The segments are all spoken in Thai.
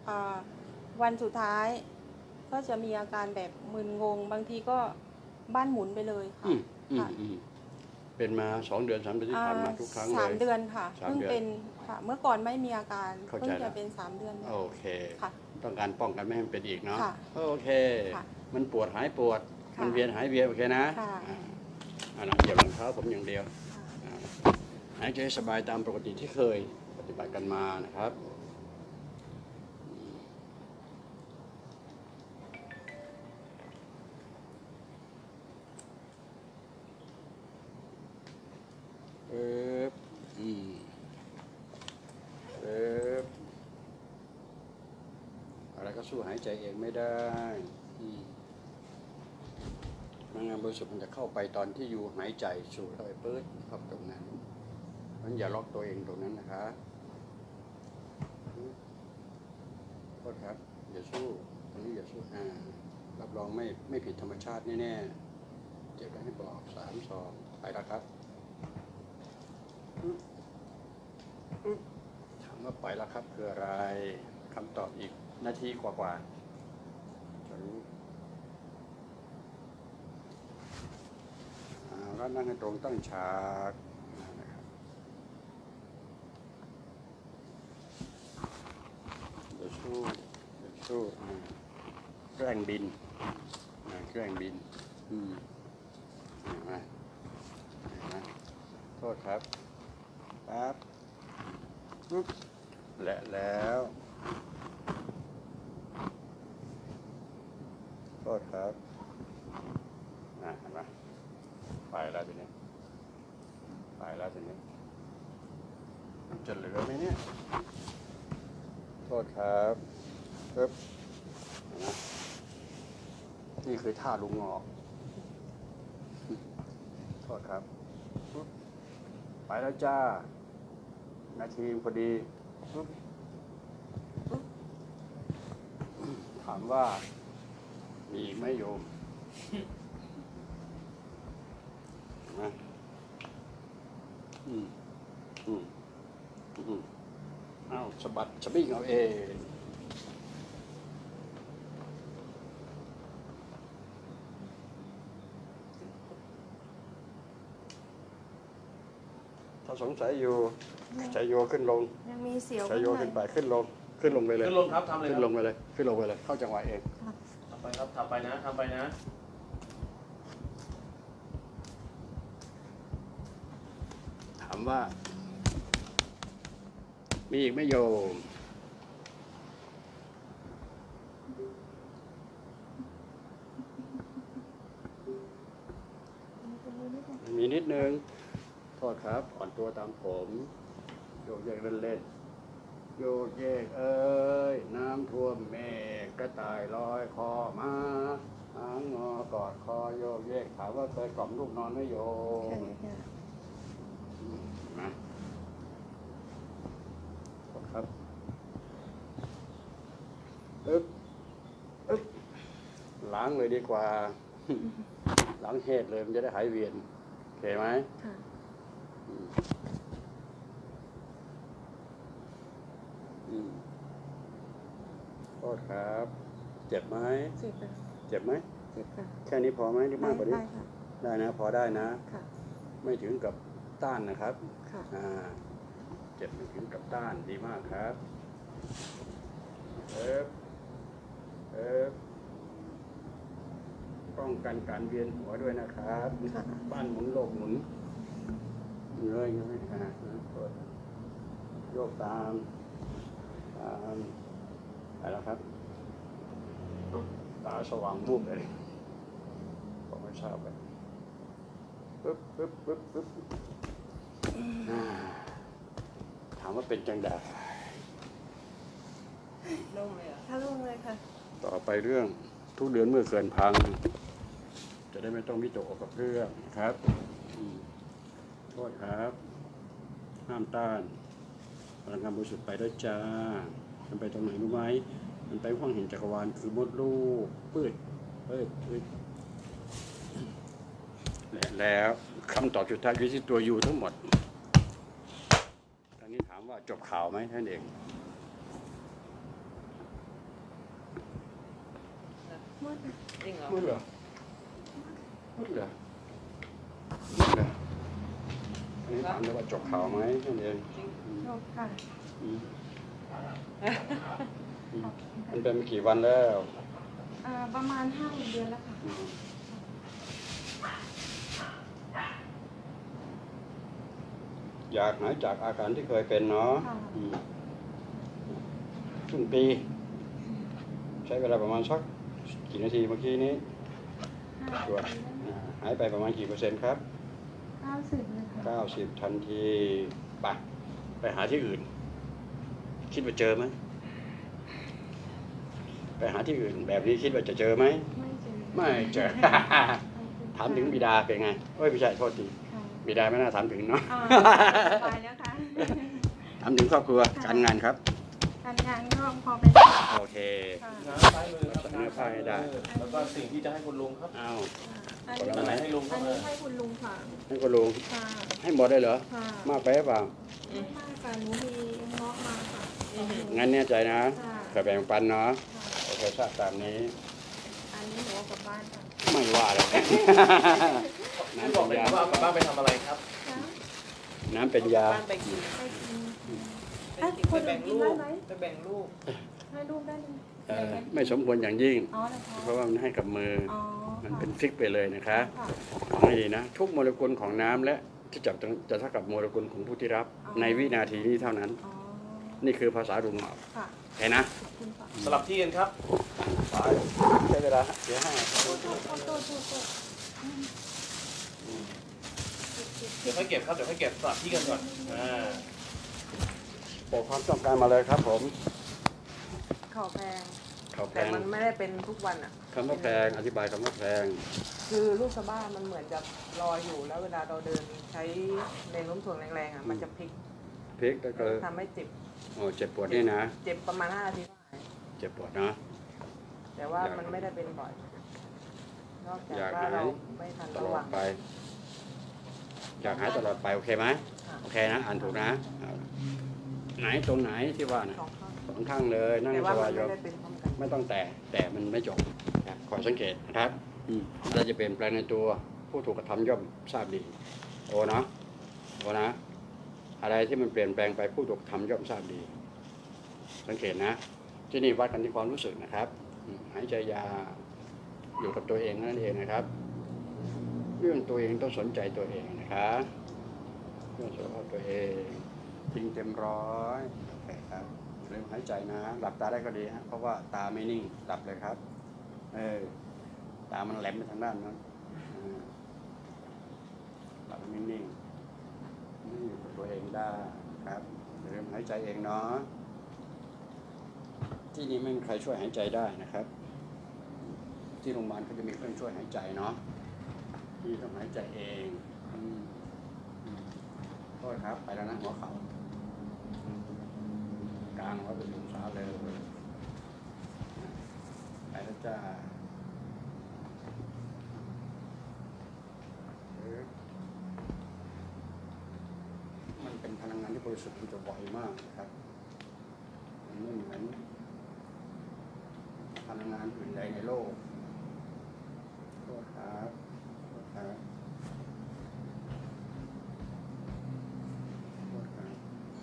วันสุดท้ายก็จะมีอาการแบบมึนงงบางทีก็บ้านหมุนไปเลยค่ะเป็นมา2 เดือน 3 เดือนที่ผ่านมาทุกครั้งเลย 3 เดือนค่ะเพิ่งเป็นค่ะเมื่อก่อนไม่มีอาการเพิ่งจะเป็น3 เดือนโอเคค่ะต้องการป้องกันไม่ให้มันเป็นอีกเนาะโอเคมันปวดหายปวดมันเวียนหายเวียนโอเคนะเหยียบรองเท้าผมอย่างเดียวหายใจสบายตามปกติที่เคยปฏิบัติกันมานะครับอะไรก็สู้หายใจเองไม่ได้พลังงานบริสุทธิ์มันจะเข้าไปตอนที่อยู่หายใจสูดเข้าไปปื๊ดเข้าตรงนั้นมันอย่าล็อกตัวเองตรงนั้นนะคะโทษครับอย่าสู้ตรงนี้อย่าสู้รับรองไม่ผิดธรรมชาติแน่ๆเจ็บแล้วให้บอก3 2ไปแล้วครับถามว่าไปแล้วครับคืออะไรคำตอบอีกนาทีกว่าจะรู้แล้วนั่งให้ตรงตั้งฉากนะครับเดี๋ยวสู้แกล้งบินแกล้งบินมาโทษครับปั๊บแล้วโทษครับเห็นไหมไปแล้วทีนี้จะเหลือไหมเนี่ยโทษครับปึ๊บนี่คือท่าลุงงอกโทษครับไปแล้วจ้านาทีพอดีถามว่ามีไหมโยมนะเอาสะบัดสะบิ้งเอาเองถ้าสงสัยอยู่ใจโยขึ้นลงยังมีเสียวใจโยขึ้นไปขึ้นลงไปเลยขึ้นลงครับทำเลยขึ้นลงไปเลยเข้าจังหวะเองทำไปครับทำไปนะถามว่ามีอีกไหมโยมมีนิดนึงโทษครับอ่อนตัวตามผมโยกเยกเล่นโยกเยกน้ำท่วมเมฆกระต่ายลอยคอมาหางงอกอดคอโยกเยกถามว่าเคยกล่อมลูกนอนไหมโยมนะครับล้างเลยดีกว่าล้างเหตุเลยมันจะได้หายเวียนโอเคไหมโทษครับเจ็บไหมเจ็บไหมแค่นี้พอไหมหรือมากกว่านี้ได้นะพอได้นะไม่ถึงกับต้านนะครับเจ็บไม่ถึงกับต้านดีมากครับป้องกันการเวียนหัวด้วยนะครับบ้านหมุนโลกหมุนเงยโยกตามไปแล้วครับตาสว่างวูบเลยผมไม่ทราบไปปึ๊บถามว่าเป็นจังใดลงเลยถ้าลงเลยค่ะต่อไปเรื่องทุกเดือนเมื่อเกินพังจะได้ไม่ต้องวิตกกับเรื่องครับโทษครับห้ามต้านพลังงานบริสุทธิ์ไปด้วยจ้ามันไปตรงไหนรู้ไหมมันไปห้องเห็นจักรวาลคือมดลูกปืดแล้วคำตอบสุดท้ายอยู่ที่ตัวยูทั้งหมดตอนนี้ถามว่าจบข่าวไหมท่านเองมืดจริงเหรอมืดเหรอมืดเหรออันนี้ถามเลยว่าจบข่าวไหมนั่นเองจบค่ะอืมมันเป็นมากี่วันแล้วประมาณ5 เดือนแล้วค่ะอืมอยากหายจากอาการที่เคยเป็นเนาะค่ะอืมครึ่งปี ใช้เวลาประมาณสักกี่นาทีเมื่อกี้นี้ 5 ตรวจหายไปประมาณกี่เปอร์เซ็นต์ครับ 90เลยค่ะ 90 ทันทีไปหาที่อื่น คิดว่าเจอไหมไปหาที่อื่น แบบนี้คิดว่าจะเจอไหมไม่เจอไม่เจอ ถามถึงบิดาเป็นไงเอ้ยไม่ใช่โทษทีค่ะบิดาไม่น่าถามถึงเนาะสบายแล้วค่ะถามถึงครอบครัวการงานครับการงานก็พอไปได้โอเคค่ะน้ำซ้ายมือครับเสนอไฟได้แล้วก็สิ่งที่จะให้คุณลุงครับเอาอันผลอันไหนไม้ให้ลุงคอัรับนนี้ให้คุณลุงค่ะให้คุณลุงค่ะให้หมดได้เหรอค่ะมากไปหรือเปล่าไม่มากค่ะหนูมีเงาะมาค่ะงั้นแน่ใจนะค่ะจะแบ่งปันเนาะค่ะโอเคทราบตามนี้อันนี้หนูเอากลับบ้านค่ะไม่ว่าเลยไม่น้ำบเป็อกนเลยยาว่าเอากลับบ้านไปทำอะไรครับค่ะน้ำเป็นยาบ้านไปกินไปกินไปแบ่งลูกไปแบ่งลูกให้ลูกได้เลยไม่สมควรอย่างยิ่งอ๋อเหรอคะเพราะว่ามันให้กับมืออ๋อมันเป็นฟิกไปเลยนะคะค่ะฟังให้ดีนะ ทุกโมเลกุลของน้ำและที่จับจะเท่ากับโมเลกุลของผู้ที่รับอ๋อในวินาทีนี้เท่านั้นอ๋อนี่คือภาษารุงเหมาค่ะเห็นนะขอบคุณค่ะสลับที่กันครับใช้เวลาเดี๋ยวให้โทษโทษโทษโทษโทษเดี๋ยวค่อยเก็บครับ เดี๋ยวค่อยเก็บสลับที่กันก่อนบอกความต้องการมาเลยครับผมข้าวแพงข่าวแพแต่งมันไม่ได้เป็นทุกวันอ่ะคำว่าแพงอธิบายคำว่าแพงคือลูกสะบ้ามันเหมือนกับลอยอยู่แล้วเวลาเราเดินใช้แรงโน้มถ่วงแรงๆอ่ะมันจะพลิกพริกก็คือทำให้เจ็บโอ้เจ็บปวดนี่นะเจ็บประมาณ5 นาทีก็หายเจ็บปวดนะแต่ว่ามันไม่ได้เป็นบ่อย นอกจากอยากว่าหายเราไม่ทันตระลอวัดงไป อยากหายตลอดไปโอเคไหมค่ะโอเคนะอ่านถูกนะเอาไหนตรงไหนที่ว่านะสองข้างสองข้างเลยนั่งแต่สว่ามับาน ยไม่ได้เป็นพร้อมกันไม่ต้องแต่มันไม่จบนะขอสังเกตนะครับเราจะเปลี่ยนแปลงในตัวผู้ถูกกระทำย่อมทราบดีโอ้นะโอ้นะอะไรที่มันเปลี่ยนแปลงไปผู้ถูกกระทำย่อมทราบดี สังเกตนะ ที่นี่วัดกันที่ความรู้สึกนะครับหายใจยาวอยู่กับตัวเองนั่นเองนะครับ เรื่องตัวเองต้องสนใจตัวเองนะครับเรื่องสุขภาพตัวเองจริงเต็มร้อยโอเคครับเริ่มหายใจนะหลับตาได้ก็ดีฮะเพราะว่าตาไม่นิ่งหลับเลยครับตามันแหลมไปทางด้านนั้นหลับนิ่งๆนี่อยู่กับตัวเองได้ครับเริ่มหายใจเองเนาะที่นี่ไม่มีใครช่วยหายใจได้นะครับ ที่โรงพยาบาลเขาจะมีเครื่องช่วยหายใจเนาะที่ต้องหายใจเองโทษครับไปแล้วนะหัวเข่ากลางไว้เป็นองศาเลยไปแล้วจ้ามันเป็นพลังงานที่บริสุทธิ์มันจะบ่อยมากนะครับมันไม่เหมือนพลังงานอื่นใดในโลกโทษครับโทษครับโทษครับ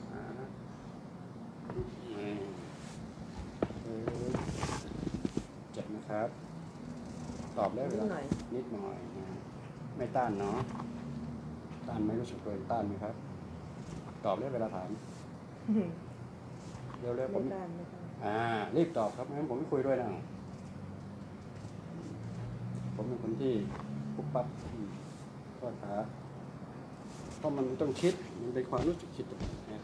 เจ็บนะครับ ตอบได้เวลานิดหน่อยนะไม่ต้านเนาะต้านไม่รู้สึกตัวเองต้านไหมครับ ตอบได้เวลาถามเร็วๆผมไม่ได้รีบตอบครับงั้นผมไม่คุยด้วยนะผมเป็นคนที่ปุ๊บปั๊บก็ครับเพราะมันต้องคิดมันเป็นความรู้สึกคิด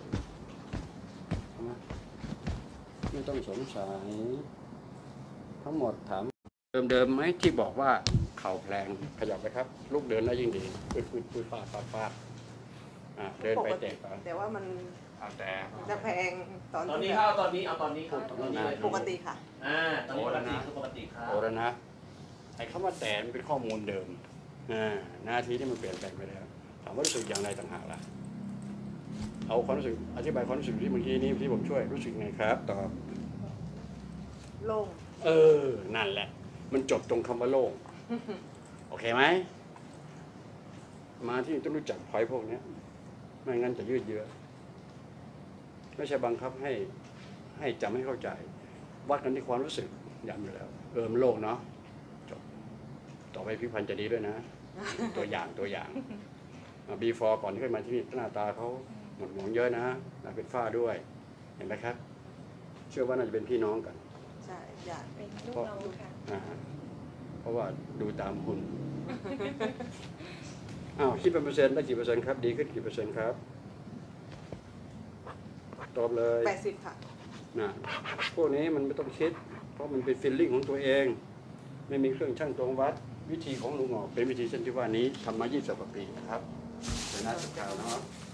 นะไม่ต้องสงสัยทั้งหมดถามเดิมๆไหมที่บอกว่าเข่าแพลงขยับไปครับลูกเดินได้ยิ่งดีปืดฟาดเดินไปเตะแต่ว่ามันแต่จะแพงตอนตอนนี้ที่ครับตอนนี้เอาตอนนี้ครับตอนนี้เลยปกติค่ะตอนนี้ปกติคือปกติครับโอ้แล้วนะไอ้คำว่าแต่มันเป็นข้อมูลเดิมหน้าที่ที่มันเปลี่ยนแปลงไปแล้วถามว่ารู้สึกอย่างไรต่างหากล่ะเอาความรู้สึกอธิบายความรู้สึกที่เมื่อกี้นี้ที่ผมช่วยรู้สึกไงครับตอบโล่งนั่นแหละมันจบตรงคำว่าโล่ง โอเคไหม มาที่นี่ต้องรู้จักพอยพวกเนี้ย ไม่งั้นจะยืดเยื้อ ไม่ใช่บังคับให้จำให้เข้าใจ วัดกันที่ความรู้สึกย้ำอยู่แล้ว มันโล่งเนาะจบต่อไปพิพันธ์จะดีด้วยนะ ตัวอย่างbefore ก่อนที่ขึ้นมาที่นี่หน้าตาเขาหมดหมองเยอะนะเป็นฝ้าด้วย เห็นไหมครับ เชื่อว่าน่าจะเป็นพี่น้องกันใช่อยากเป็นลูกน้องค่ะเพราะว่าดูตามคุณคิดเป็นเปอร์เซ็นต์ได้กี่เปอร์เซ็นต์ครับ ดีขึ้นกี่เปอร์เซ็นต์ครับ ตอบเลย 80 ค่ะพวกนี้มันไม่ต้องคิด เพราะมันเป็นฟีลลิ่งของตัวเอง ไม่มีเครื่องชั่งตวงวัด วิธีของลุงหงอกเป็นวิธีเช่นที่ว่านี้ทำมา20 กว่าปีนะครับเป็นนักศึกษาเนาะ